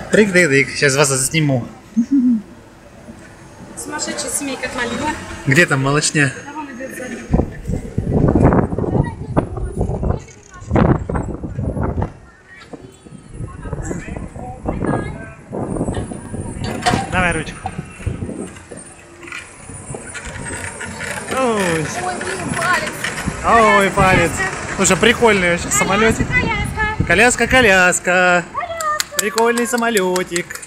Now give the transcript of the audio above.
Трик-дык-дык. Сейчас вас засниму. Сумасшедшая семейка отвалила. Где там малышня? А вон идет сзади. Давай ручку. Ой, Блин, палец. ой, палец. Слушай, прикольный вообще самолетик. Коляска. Коляска, коляска. Прикольный самолетик.